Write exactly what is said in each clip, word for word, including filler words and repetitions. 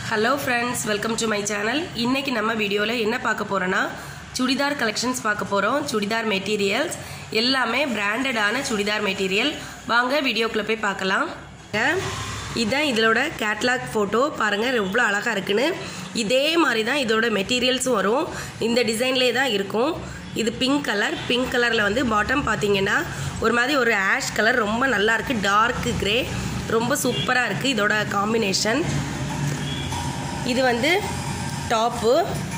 Hello friends, welcome to my channel. இன்னைக்கு நம்ம வீடியோல என்ன பார்க்க போறோம்னா சுடிதார் கலெக்ஷன்ஸ் பார்க்க போறோம். சுடிதார் மெட்டீரியல்ஸ் எல்லாமே பிராண்டடான சுடிதார் மெட்டீரியல். வாங்க வீடியோக்குள்ள போய் பார்க்கலாம். இதான் இதோட கேட்டலாக் போட்டோ பாருங்க எவ்வளவு அழகா இருக்குன்னு. இதே மாதிரி தான் இதோட மெட்டீரியல்ஸும் வரும். இந்த டிசைன்லயே தான் இருக்கும். இது பிங்க் கலர். பிங்க் கலர்ல வந்து பாட்டம் பாத்தீங்கன்னா ஒரு மாதிரி ஒரு ஆஷ் கலர் ரொம்ப நல்லா இருக்கு. டார்க் கிரே ரொம்ப சூப்பரா இருக்கு இதோட காம்பினேஷன். இது வந்து டாப்பு.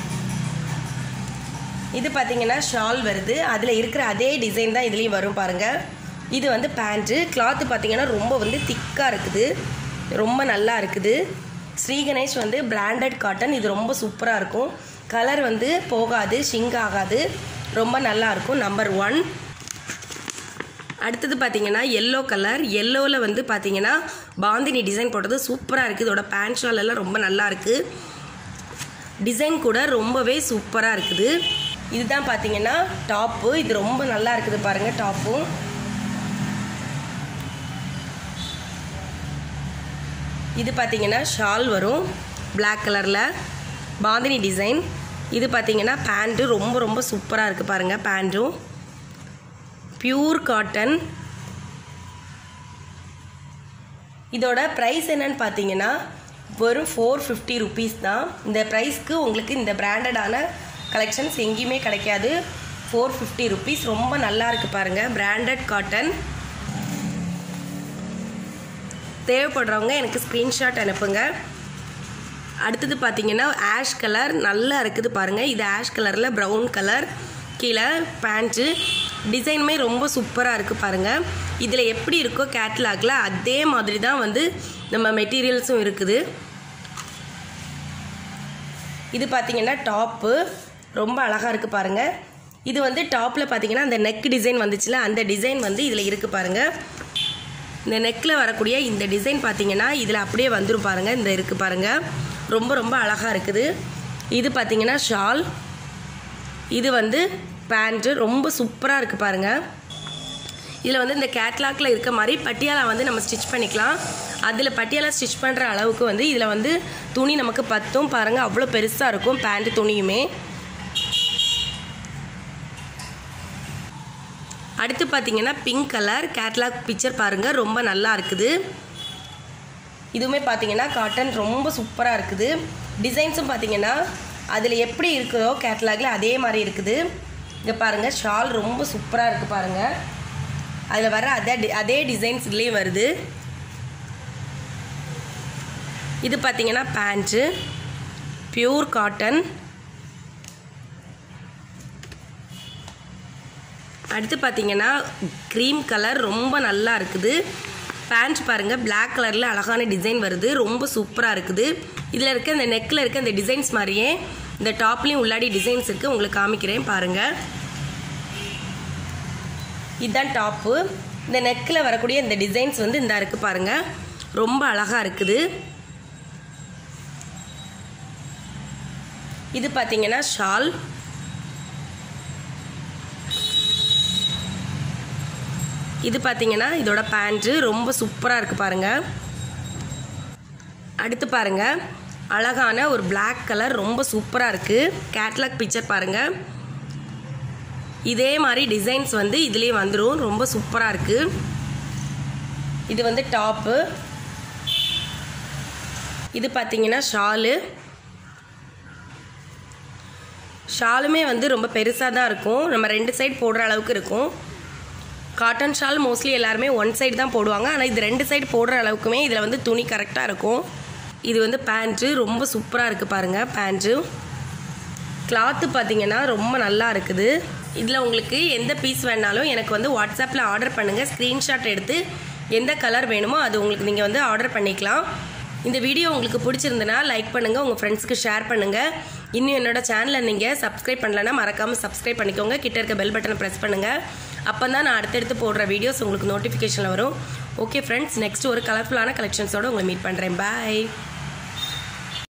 இது பாத்தீங்கன்னா ஷால் வருது. அதுல இருக்கிற அதே டிசைன் தான் இதுலயும் வரும் பாருங்க. இது வந்து பேண்ட். கிளாத் பாத்தீங்கன்னா ரொம்ப வந்து திக்கா இருக்குது. ரொம்ப நல்லா இருக்குது. ஸ்ரீ கணேஷ் வந்து பிராண்டட் காட்டன். இது ரொம்ப சூப்பரா இருக்கும். கலர் வந்து போகாது, ஷிங்க் ஆகாது. ரொம்ப நல்லா இருக்கும். Number one. அடுத்தது பாத்தீங்கன்னா yellow கலர். yellowல வந்து பாத்தீங்கன்னா பாந்தினி டிசைன் போட்டது சூப்பரா இருக்கு. இதோட பேண்ட் ஷால் எல்லாம் ரொம்ப நல்லா இருக்கு. டிசைன் கூட ரொம்பவே சூப்பரா இருக்குது. இதுதான் பாத்தீங்கன்னா டாப். இது ரொம்ப நல்லா இருக்குது பாருங்க டாப். இது பாத்தீங்கன்னா ஷால் வரும் Black கலர்ல பாந்தினி டிசைன். இது பாத்தீங்கன்னா பேண்ட் ரொம்ப ரொம்ப சூப்பரா இருக்கு பாருங்க. பேண்டும் பியூர் காட்டன். இதோட பிரைஸ் என்னன்னு பாத்தீங்கன்னா வெறும் ஃபோர் ஃபிஃப்டி ருபீஸ் தான். இந்த பிரைஸ்க்கு உங்களுக்கு இந்த பிராண்டடான கலெக்ஷன்ஸ் எங்கேயுமே கிடைக்காது. ஃபோர் ஃபிஃப்டி ருபீஸ் ரொம்ப நல்லா இருக்கு பாருங்க. Branded cotton. தேவைப்படுறவங்க எனக்கு ஸ்கிரீன்ஷாட் அனுப்புங்க. அடுத்தது பாத்தீங்கன்னா ஆஷ் கலர் நல்லா இருக்குது பாருங்க. இது ஆஷ் கலர்ல ப்ரௌன் கலர். கீழே பேண்ட்டு டிசைனுமே ரொம்ப சூப்பராக இருக்குது பாருங்கள். இதில் எப்படி இருக்கோ கேட்லாகில் அதே மாதிரி தான் வந்து நம்ம மெட்டீரியல்ஸும் இருக்குது. இது பார்த்திங்கன்னா டாப்பு ரொம்ப அழகாக இருக்குது பாருங்கள். இது வந்து டாப்பில் பார்த்திங்கன்னா அந்த நெக் டிசைன் வந்துச்சுல அந்த டிசைன் வந்து இதில் இருக்குது பாருங்கள். இந்த நெக்கில் வரக்கூடிய இந்த டிசைன் பார்த்திங்கன்னா இதில் அப்படியே வந்துடும் பாருங்கள். இந்த இருக்குது பாருங்கள். ரொம்ப ரொம்ப அழகாக இருக்குது. இது பார்த்திங்கன்னா ஷால். இது வந்து பேண்ட்டு ரொம்ப சூப்பராக இருக்குது பாருங்கள். இதில் வந்து இந்த கேட்லாக்ல இருக்க மாதிரி பட்டியாலா வந்து நம்ம ஸ்டிச் பண்ணிக்கலாம். அதில் பட்டியாலா ஸ்டிச் பண்ணுற அளவுக்கு வந்து இதில் வந்து துணி நமக்கு பத்தும் பாருங்கள். அவ்வளோ பெருசாக இருக்கும் பேண்ட்டு துணியுமே. அடுத்து பார்த்தீங்கன்னா பிங்க் கலர் கேட்லாக் பிக்சர் பாருங்கள். ரொம்ப நல்லா இருக்குது. இதுவுமே பார்த்தீங்கன்னா காட்டன் ரொம்ப சூப்பராக இருக்குது. டிசைன்ஸும் பார்த்தீங்கன்னா அதில் எப்படி இருக்குதோ கேட்லாகில் அதே மாதிரி இருக்குது. இங்கே பாருங்கள் ஷால் ரொம்ப சூப்பராக இருக்குது பாருங்கள். அதில் வர அதே அதே டிசைன்ஸ்லேயே வருது. இது பார்த்தீங்கன்னா பேண்ட்டு பியூர் காட்டன். அடுத்து பார்த்தீங்கன்னா க்ரீம் கலர் ரொம்ப நல்லா இருக்குது. பேண்ட் பாருங்கள் Black கலரில் அழகான டிசைன் வருது. ரொம்ப சூப்பராக இருக்குது. இதில் இருக்க இந்த நெக்கில் இருக்க இந்த டிசைன்ஸ் மாதிரியே இந்த டாப்லேயும் உள்ளாடி டிசைன்ஸ் இருக்குது. உங்களுக்கு காமிக்கிறேன் பாருங்கள். இதுதான் டாப்பு. இந்த நெக்கில் வரக்கூடிய இந்த டிசைன்ஸ் வந்து இந்த இருக்குது பாருங்கள். ரொம்ப அழகாக இருக்குது. இது பார்த்தீங்கன்னா ஷால். இது பார்த்தீங்கன்னா இதோட பேண்ட்டு ரொம்ப சூப்பராக இருக்குது பாருங்கள். அடுத்து பாருங்கள் அழகான ஒரு Black கலர் ரொம்ப சூப்பராக இருக்குது. கேட்லாக் பிக்சர் பாருங்கள். இதே மாதிரி டிசைன்ஸ் வந்து இதுலேயே வந்துடும். ரொம்ப சூப்பராக இருக்குது. இது வந்து டாப்பு. இது பார்த்தீங்கன்னா ஷாலு. ஷாலுமே வந்து ரொம்ப பெருசாக தான் இருக்கும். நம்ம ரெண்டு சைடு போடுற அளவுக்கு இருக்கும். காட்டன் ஷால் மோஸ்ட்லி எல்லாருமே ஒன் சைடு தான் போடுவாங்க. ஆனால் இது ரெண்டு சைடு போடுற அளவுக்குமே இதில் வந்து துணி கரெக்டாக இருக்கும். இது வந்து பேண்ட்டு ரொம்ப சூப்பராக இருக்குது பாருங்கள். பேண்ட்டு கிளாத்து பார்த்தீங்கன்னா ரொம்ப நல்லா இருக்குது. இதில் உங்களுக்கு எந்த பீஸ் வேணாலும் எனக்கு வந்து வாட்ஸ்அப்பில் ஆர்டர் பண்ணுங்கள். ஸ்க்ரீன்ஷாட் எடுத்து எந்த கலர் வேணுமோ அது உங்களுக்கு நீங்கள் வந்து ஆர்டர் பண்ணிக்கலாம். இந்த வீடியோ உங்களுக்கு பிடிச்சிருந்தனா லைக் பண்ணுங்கள். உங்கள் ஃப்ரெண்ட்ஸ்க்கு ஷேர் பண்ணுங்கள். இன்னும் என்னோட சேனலை நீங்கள் சப்ஸ்கிரைப் பண்ணலன்னா மறக்காமல் சப்ஸ்கிரைப் பண்ணிக்கோங்க. கிட்ட இருக்க பெல் பட்டனை ப்ரெஸ் பண்ணுங்கள். அப்போ தான் நான் அடுத்தடுத்து போடுற வீடியோஸ் உங்களுக்கு நோட்டிஃபிகேஷனில் வரும். ஓகே ஃப்ரெண்ட்ஸ், நெக்ஸ்ட் ஒரு கலர்ஃபுல்லான கலெக்ஷன்ஸோடு உங்களை மீட் பண்ணுறேன். பாய்.